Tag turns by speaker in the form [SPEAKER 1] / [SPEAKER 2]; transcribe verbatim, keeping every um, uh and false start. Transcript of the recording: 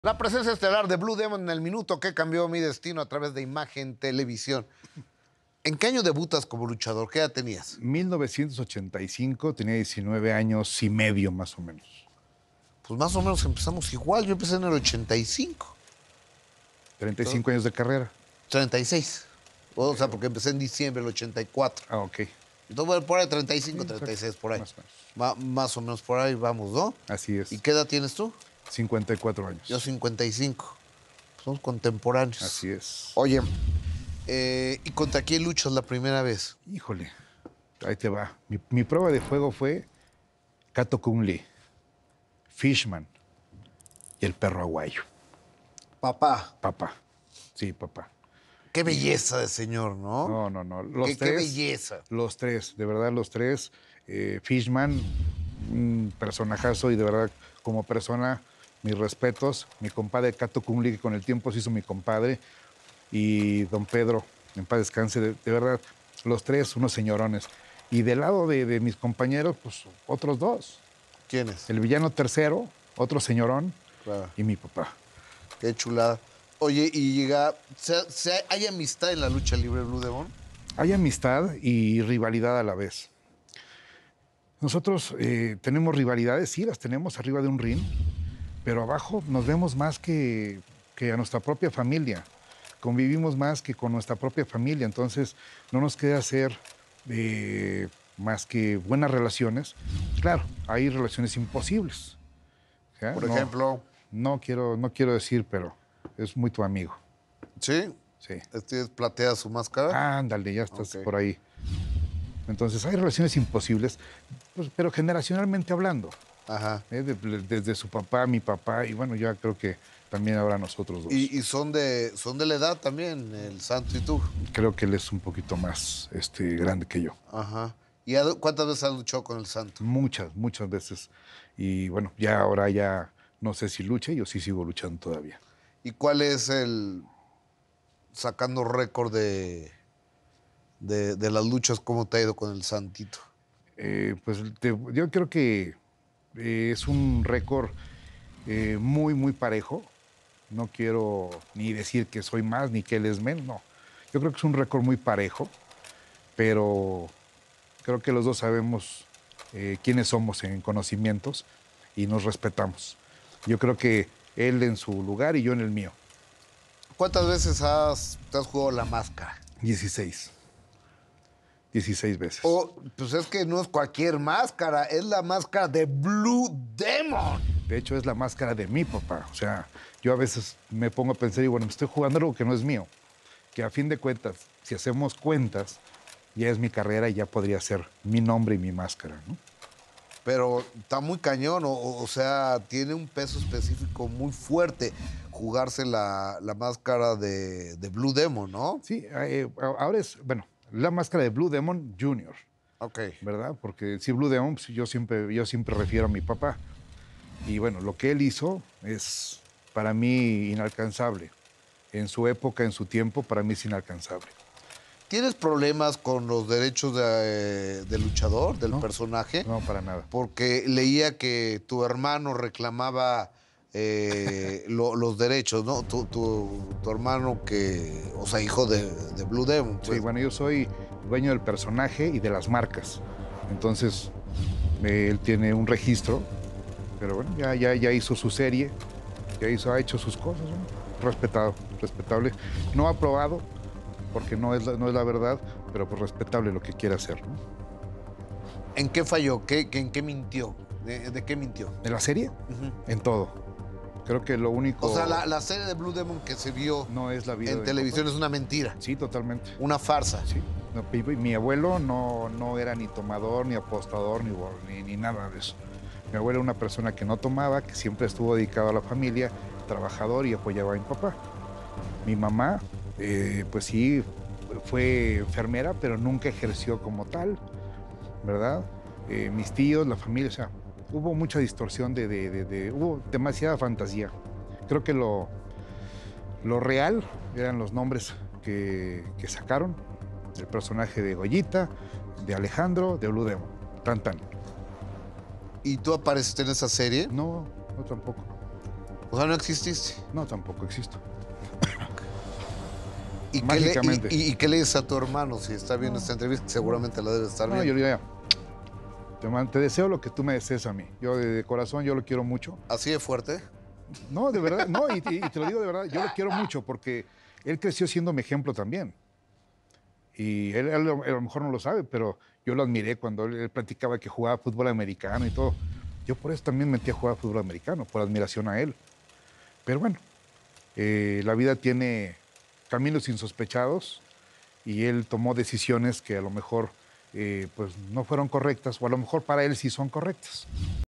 [SPEAKER 1] La presencia estelar de Blue Demon en el minuto que cambió mi destino a través de Imagen Televisión. ¿En qué año debutas como luchador? ¿Qué edad tenías?
[SPEAKER 2] mil novecientos ochenta y cinco, tenía diecinueve años y medio más o menos.
[SPEAKER 1] Pues más o menos empezamos igual. Yo empecé en el ochenta y cinco.
[SPEAKER 2] treinta y cinco años de carrera.
[SPEAKER 1] treinta y seis. O sea, porque empecé en diciembre del ochenta y cuatro.
[SPEAKER 2] Ah, ok.
[SPEAKER 1] Entonces, bueno, por ahí treinta y cinco,
[SPEAKER 2] Sí,
[SPEAKER 1] treinta y seis, por ahí.
[SPEAKER 2] Más o menos.
[SPEAKER 1] Ma- más o menos por ahí vamos, ¿no?
[SPEAKER 2] Así es.
[SPEAKER 1] ¿Y qué edad tienes tú?
[SPEAKER 2] cincuenta y cuatro años.
[SPEAKER 1] Yo cincuenta y cinco. Somos contemporáneos.
[SPEAKER 2] Así es.
[SPEAKER 1] Oye, eh, ¿y contra quién luchas la primera vez?
[SPEAKER 2] Híjole, ahí te va. Mi, mi prueba de fuego fue Kato Kung Lee, Fishman y el perro aguayo.
[SPEAKER 1] Papá.
[SPEAKER 2] Papá. Sí, papá.
[SPEAKER 1] Qué belleza de señor, ¿no?
[SPEAKER 2] No, no, no. Los
[SPEAKER 1] Qué, qué
[SPEAKER 2] tres.
[SPEAKER 1] belleza.
[SPEAKER 2] Los tres, de verdad, los tres. Eh, Fishman, un personajazo y de verdad, como persona, mis respetos. Mi compadre Kato Kung Lee, que con el tiempo se hizo mi compadre. Y don Pedro, en paz descanse, de, de verdad, los tres, unos señorones. Y del lado de, de mis compañeros, pues otros dos.
[SPEAKER 1] ¿Quién es?
[SPEAKER 2] El villano tercero, otro señorón,
[SPEAKER 1] Claro.
[SPEAKER 2] y mi papá.
[SPEAKER 1] Qué chulada. Oye, y llega. ¿se, se- ¿Hay amistad en la lucha libre, Blue Demon?
[SPEAKER 2] Hay amistad y rivalidad a la vez. Nosotros eh, tenemos rivalidades, sí, las tenemos arriba de un ring, pero abajo nos vemos más que, que a nuestra propia familia. Convivimos más que con nuestra propia familia, entonces no nos queda hacer eh, más que buenas relaciones. Claro, hay relaciones imposibles. ¿Ya?
[SPEAKER 1] Por
[SPEAKER 2] No-
[SPEAKER 1] ejemplo.
[SPEAKER 2] No quiero, no quiero decir, pero es muy tu amigo.
[SPEAKER 1] ¿Sí?
[SPEAKER 2] Sí.
[SPEAKER 1] ¿Este platea su máscara?
[SPEAKER 2] Ándale, ya estás
[SPEAKER 1] Ok.
[SPEAKER 2] por ahí. Entonces hay relaciones imposibles, pues, pero generacionalmente hablando.
[SPEAKER 1] Ajá.
[SPEAKER 2] ¿eh? De- de- desde su papá, mi papá, y bueno, ya creo que también ahora nosotros dos.
[SPEAKER 1] Y, y son, de, son de la edad también, el Santo y tú.
[SPEAKER 2] Creo que él es un poquito más este, grande que yo.
[SPEAKER 1] Ajá. ¿Y ha- cuántas veces has luchado con el Santo?
[SPEAKER 2] Muchas, muchas veces. Y bueno, ya ahora ya no sé si luche, yo sí sigo luchando todavía.
[SPEAKER 1] ¿Y cuál es el. Sacando récord de, de, de las luchas, cómo te ha ido con el Santito?
[SPEAKER 2] Eh, pues te- yo creo que eh, es un récord eh, muy, muy parejo. No quiero ni decir que soy más ni que él es menos, no. Yo creo que es un récord muy parejo, pero creo que los dos sabemos eh, quiénes somos en conocimientos y nos respetamos. Yo creo que él en su lugar y yo en el mío.
[SPEAKER 1] ¿Cuántas veces has, te has jugado la máscara?
[SPEAKER 2] dieciséis. dieciséis veces.
[SPEAKER 1] O, pues es que no es cualquier máscara, es la máscara de Blue Demon.
[SPEAKER 2] De hecho, es la máscara de mi papá. O sea, yo a veces me pongo a pensar y bueno, me estoy jugando algo que no es mío. Que a fin de cuentas, si hacemos cuentas, ya es mi carrera y ya podría ser mi nombre y mi máscara, ¿no?
[SPEAKER 1] Pero está muy cañón, o, o sea, tiene un peso específico muy fuerte jugarse la, la máscara de, de Blue Demon, ¿no?
[SPEAKER 2] Sí, eh, ahora es, bueno, la máscara de Blue Demon Junior,
[SPEAKER 1] Ok.
[SPEAKER 2] ¿verdad? Porque si Blue Demon, pues yo siempre, yo siempre refiero a mi papá. Y bueno, lo que él hizo es para mí inalcanzable. En su época, en su tiempo, para mí es inalcanzable.
[SPEAKER 1] ¿Tienes problemas con los derechos de, de luchador, del
[SPEAKER 2] No,
[SPEAKER 1] personaje?
[SPEAKER 2] No, para nada.
[SPEAKER 1] Porque leía que tu hermano reclamaba eh, lo- los derechos, ¿no? Tu, tu- tu hermano que, o sea, hijo de, de Blue Demon. Pues.
[SPEAKER 2] Sí, bueno, yo soy dueño del personaje y de las marcas. Entonces, eh, él tiene un registro, pero bueno, ya, ya, ya hizo su serie, ya hizo, ha hecho sus cosas, ¿no? Respetado, respetable. No aprobado, porque no es, la, no es la verdad, pero pues respetable lo que quiera hacer, ¿no?
[SPEAKER 1] ¿En qué falló? ¿Qué, qué- ¿En qué mintió? ¿De, de qué mintió?
[SPEAKER 2] ¿De la serie?
[SPEAKER 1] Ujú.
[SPEAKER 2] En todo. Creo que lo único...
[SPEAKER 1] O sea, la, la serie de Blue Demon que se vio
[SPEAKER 2] no es la vida
[SPEAKER 1] en
[SPEAKER 2] de mi
[SPEAKER 1] televisión
[SPEAKER 2] papá.
[SPEAKER 1] es una mentira,
[SPEAKER 2] Sí, totalmente.
[SPEAKER 1] una farsa.
[SPEAKER 2] Sí. No, y- y mi abuelo no, no era ni tomador, ni apostador, ni, bo- ni, ni nada de eso. Mi abuelo era una persona que no tomaba, que siempre estuvo dedicado a la familia, trabajador y apoyaba a mi papá. Mi mamá, eh, pues sí, fue enfermera, pero nunca ejerció como tal, ¿verdad? Eh, mis tíos, la familia, o sea, hubo mucha distorsión, de, de- de- de- hubo demasiada fantasía. Creo que lo, lo real eran los nombres que, que sacaron, el personaje de Goyita, de Alejandro, de Blue Demon, tan tan.
[SPEAKER 1] ¿Y tú apareciste en esa serie?
[SPEAKER 2] No, no tampoco.
[SPEAKER 1] O sea, no exististe.
[SPEAKER 2] No, tampoco existo.
[SPEAKER 1] ¿Y qué, le,
[SPEAKER 2] Mágicamente.
[SPEAKER 1] y, y- y qué le dices a tu hermano si está viendo esta entrevista? Seguramente la debe estar
[SPEAKER 2] No,
[SPEAKER 1] viendo.
[SPEAKER 2] yo le diría, te, man- te deseo lo que tú me desees a mí. Yo de, de corazón, yo lo quiero mucho.
[SPEAKER 1] ¿Así de fuerte?
[SPEAKER 2] No, de verdad, no, y, y- y te lo digo de verdad, yo lo quiero mucho porque él creció siendo mi ejemplo también. Y él, él a lo a lo mejor no lo sabe, pero yo lo admiré cuando él, él platicaba que jugaba fútbol americano y todo. Yo por eso también me metí a jugar fútbol americano, por admiración a él. Pero bueno, eh, la vida tiene caminos insospechados y él tomó decisiones que a lo mejor eh, pues no fueron correctas o a lo mejor para él sí son correctas.